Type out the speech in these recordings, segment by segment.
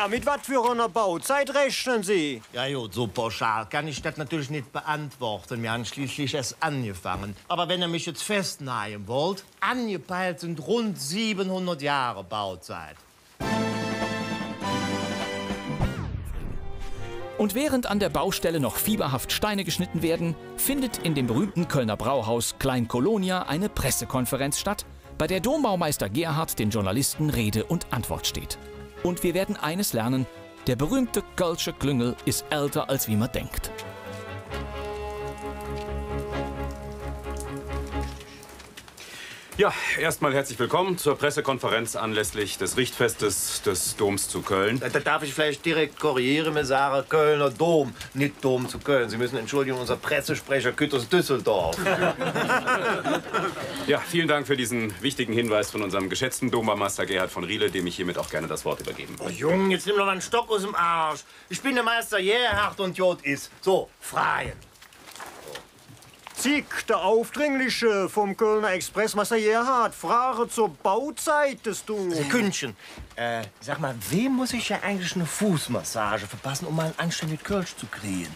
Ja, mit was für einer Bauzeit rechnen Sie? Ja, gut, so pauschal kann ich das natürlich nicht beantworten. Wir haben schließlich erst angefangen. Aber wenn ihr mich jetzt festnageln wollt, angepeilt sind rund 700 Jahre Bauzeit. Und während an der Baustelle noch fieberhaft Steine geschnitten werden, findet in dem berühmten Kölner Brauhaus Klein Kolonia eine Pressekonferenz statt, bei der Dombaumeister Gerhard den Journalisten Rede und Antwort steht. Und wir werden eines lernen: Der berühmte Kölsche Klüngel ist älter, als wie man denkt. Ja, erstmal herzlich willkommen zur Pressekonferenz anlässlich des Richtfestes des Doms zu Köln. Da darf ich vielleicht direkt korrigieren, mir sagen Kölner Dom, nicht Dom zu Köln. Sie müssen entschuldigen, unser Pressesprecher kütt aus Düsseldorf. Ja, vielen Dank für diesen wichtigen Hinweis von unserem geschätzten Dombaumeister Gerhard von Riele, dem ich hiermit auch gerne das Wort übergeben Oh, will. Junge, jetzt nimm doch mal einen Stock aus dem Arsch. Ich bin der Meister Gerhard und Jod ist. So, freien. Zick, der Aufdringliche vom Kölner Expressmeister Gerhard, Frage zur Bauzeit des Doms. Sekündchen. Sag mal, wem muss ich ja eigentlich eine Fußmassage verpassen, um mal ein anständiges Kölsch zu kriegen?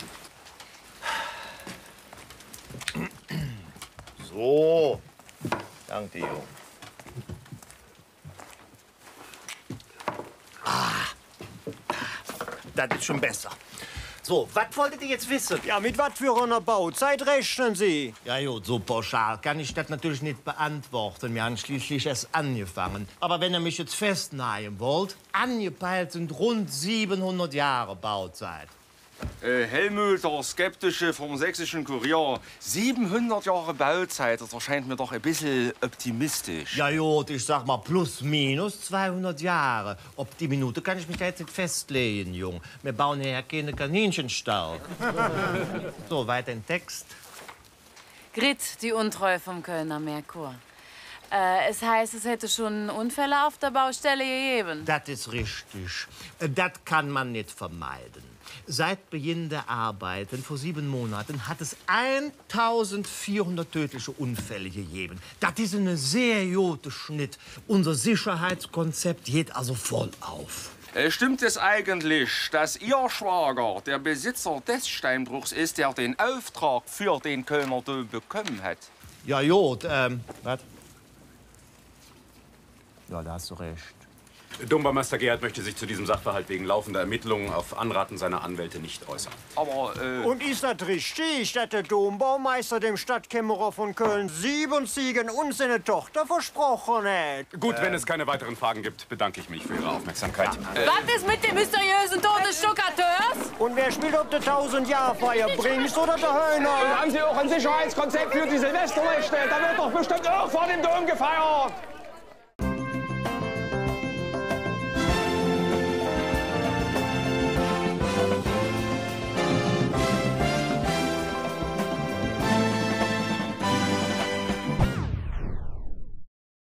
So. Danke, Junge. Das ist schon besser. So, was wolltet ihr jetzt wissen? Ja, mit was für einer Bauzeit rechnen Sie? Ja, gut, so pauschal kann ich das natürlich nicht beantworten. Wir haben schließlich erst angefangen. Aber wenn ihr mich jetzt festnageln wollt, angepeilt sind rund 700 Jahre Bauzeit. Helmut, der Skeptische vom Sächsischen Kurier. 700 Jahre Bauzeit, das erscheint mir doch ein bisschen optimistisch. Ja, gut, ich sag mal plus minus 200 Jahre. Ob die Minute kann ich mich da jetzt nicht festlegen, Jung. Wir bauen hier keine Kaninchenstall. So, weiter im Text. Grit, die Untreue vom Kölner Merkur. Es heißt, es hätte schon Unfälle auf der Baustelle gegeben. Das ist richtig. Das kann man nicht vermeiden. Seit Beginn der Arbeiten vor 7 Monaten hat es 1400 tödliche Unfälle gegeben. Das ist ein sehr guter Schnitt. Unser Sicherheitskonzept geht also voll auf. Stimmt es eigentlich, dass Ihr Schwager der Besitzer des Steinbruchs ist, der den Auftrag für den Kölner Dom bekommen hat? Ja, gut, was? Ja, da hast du recht. Dombaumeister Gerhard möchte sich zu diesem Sachverhalt wegen laufender Ermittlungen auf Anraten seiner Anwälte nicht äußern. Aber, Und ist das richtig, dass der Dombaumeister dem Stadtkämmerer von Köln 7 Ziegen und seine Tochter versprochen hat? Gut, wenn es keine weiteren Fragen gibt, bedanke ich mich für Ihre Aufmerksamkeit. Was ist mit dem mysteriösen Tod des Stuckateurs? Und wer spielt ob der 1000-Jahr-Feier, Brings oder der Höhner? Haben Sie auch ein Sicherheitskonzept für die Silvesternächte? Da wird doch bestimmt auch vor dem Dom gefeiert.